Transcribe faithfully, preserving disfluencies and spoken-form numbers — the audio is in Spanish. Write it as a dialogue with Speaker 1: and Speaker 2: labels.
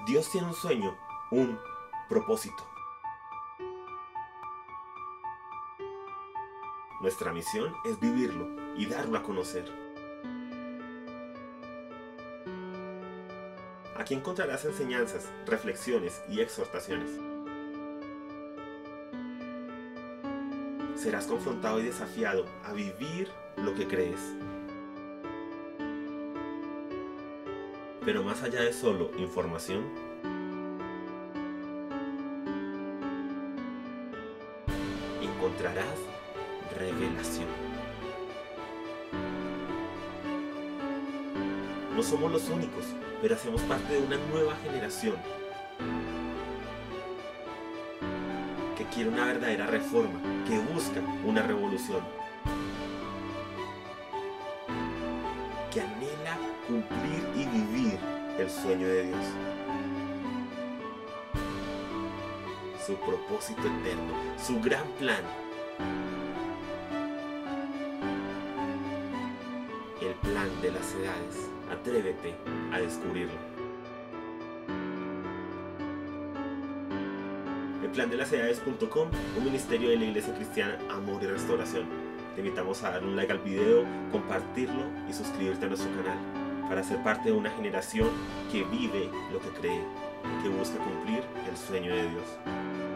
Speaker 1: Dios tiene un sueño, un propósito. Nuestra misión es vivirlo y darlo a conocer. Aquí encontrarás enseñanzas, reflexiones y exhortaciones. Serás confrontado y desafiado a vivir lo que crees. Pero más allá de solo información, encontrarás revelación. No somos los únicos, pero hacemos parte de una nueva generación que quiere una verdadera reforma, que busca una revolución, que anhela cumplir y vivir el sueño de Dios, su propósito eterno, su gran plan, el plan de las edades. Atrévete a descubrirlo. El plan de las edades punto com, un ministerio de la Iglesia Cristiana Amor y Restauración. Te invitamos a dar un like al video, compartirlo y suscribirte a nuestro canal para ser parte de una generación que vive lo que cree, que busca cumplir el sueño de Dios.